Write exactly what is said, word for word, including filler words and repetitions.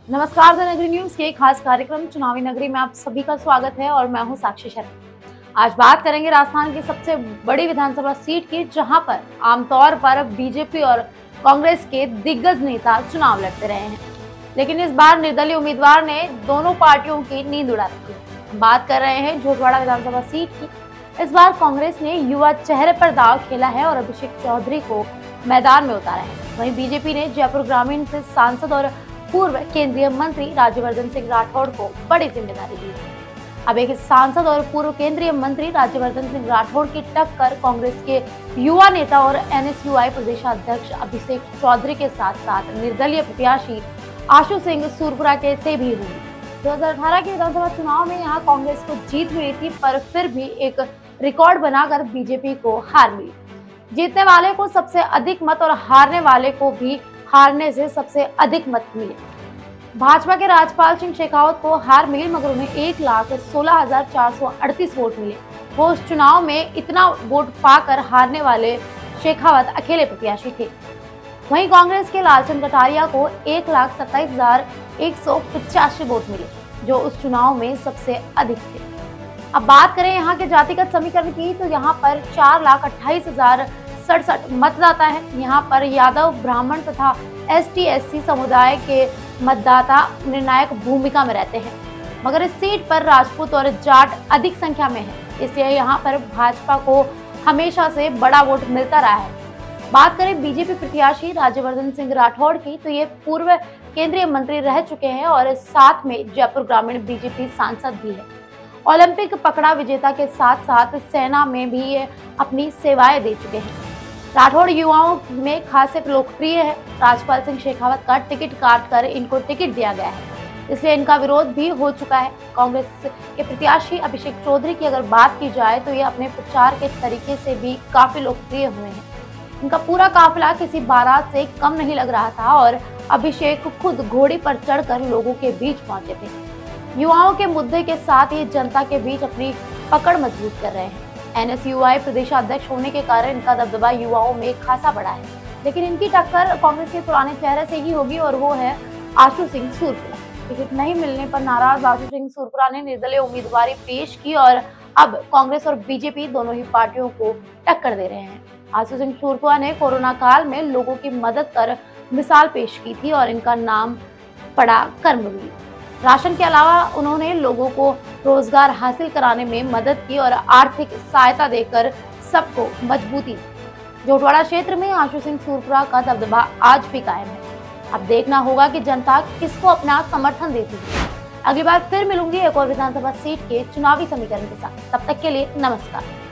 नमस्कार, द नगरी न्यूज के खास कार्यक्रम चुनावी नगरी में आप सभी का स्वागत है और मैं हूं साक्षी शर्मा। आज बात करेंगे राजस्थान की सबसे बड़ी विधानसभा सीट की, जहां पर आमतौर पर बीजेपी और कांग्रेस के दिग्गज नेता चुनाव लड़ते रहे हैं, लेकिन इस बार निर्दलीय उम्मीदवार ने दोनों पार्टियों की नींद उड़ा रखी है। बात कर रहे हैं झोटवाड़ा विधानसभा सीट की। इस बार कांग्रेस ने युवा चेहरे पर दांव खेला है और अभिषेक चौधरी को मैदान में उतारा है। वहीं बीजेपी ने जयपुर ग्रामीण से सांसद और पूर्व केंद्रीय मंत्री राज्यवर्धन सिंह राठौड़ को बड़ी जिम्मेदारी दी है। अब एक सांसद और पूर्व केंद्रीय मंत्री राज्यवर्धन सिंह राठौड़ की टक्कर कांग्रेस के युवा नेता और एनएसयूआई प्रदेशाध्यक्ष अभिषेक चौधरी के साथ साथ निर्दलीय प्रत्याशी आशु सिंह सूरपुरा के से भी हुई। दो हज़ार अठारह के विधानसभा चुनाव में यहां कांग्रेस को जीत मिली थी, पर फिर भी एक रिकॉर्ड बनाकर बीजेपी को हार मिली। जीतने वाले को सबसे अधिक मत और हारने वाले को भी हारने से सबसे अधिक मत मिले। भाजपा के राजपाल सिंह शेखावत को हार मिली, मगर उन्हें एक लाख सोलह हजार चार सौ अड़तीस वोट मिले। वो उस चुनाव में इतना वोट पाकर हारने वाले शेखावत अकेले प्रत्याशी थे। वहीं कांग्रेस के लालचंद कटारिया को एक लाख सत्ताईस हजार एक सौ पचासी वोट मिले, जो उस चुनाव में सबसे अधिक थे। अब बात करें यहाँ के जातिगत समीकरण की, तो यहाँ पर चार लाख अट्ठाईस हजार सड़सठ मतदाता है। यहाँ पर यादव, ब्राह्मण तथा एस टी एस सी समुदाय के मतदाता निर्णायक भूमिका में रहते हैं, मगर इस सीट पर राजपूत और जाट अधिक संख्या में है, इसलिए यहाँ पर भाजपा को हमेशा से बड़ा वोट मिलता रहा है। बात करें बीजेपी प्रत्याशी राज्यवर्धन सिंह राठौड़ की, तो ये पूर्व केंद्रीय मंत्री रह चुके हैं और साथ में जयपुर ग्रामीण बीजेपी सांसद भी है। ओलंपिक पकड़ा विजेता के साथ साथ सेना में भी ये अपनी सेवाएं दे चुके हैं। राठौड़ युवाओं में खासे लोकप्रिय है। राजपाल सिंह शेखावत का टिकट काट कर इनको टिकट दिया गया है, इसलिए इनका विरोध भी हो चुका है। कांग्रेस के प्रत्याशी अभिषेक चौधरी की अगर बात की जाए, तो ये अपने प्रचार के तरीके से भी काफी लोकप्रिय हुए हैं। इनका पूरा काफिला किसी बारात से कम नहीं लग रहा था और अभिषेक खुद घोड़ी पर चढ़कर लोगों के बीच पहुंचे थे। युवाओं के मुद्दे के साथ ही जनता के बीच अपनी पकड़ मजबूत कर रहे हैं। एनएसयूआई प्रदेशाध्यक्ष होने के कारण इनका दबदबा युवाओं में खासा बढ़ा है, लेकिन इनकी टक्कर कांग्रेस के पुराने चेहरे से ही होगी और वो है आशु सिंह सूरपुरा। टिकट नहीं मिलने पर नाराज आशु सिंह सूरपुरा ने निर्दलीय उम्मीदवारी पेश की और अब कांग्रेस और बीजेपी दोनों ही पार्टियों को टक्कर दे रहे हैं। आशु सिंह सूरपुरा ने कोरोना काल में लोगों की मदद कर मिसाल पेश की थी और इनका नाम पड़ा कर्मवीर। राशन के अलावा उन्होंने लोगों को रोजगार हासिल कराने में मदद की और आर्थिक सहायता देकर सबको मजबूती दी। झोटवाड़ा क्षेत्र में आशु सिंह सूरपुरा का दबदबा आज भी कायम है। अब देखना होगा कि जनता किसको अपना समर्थन देती है। अगली बार फिर मिलूंगी एक और विधानसभा सीट के चुनावी समीकरण के साथ। तब तक के लिए नमस्कार।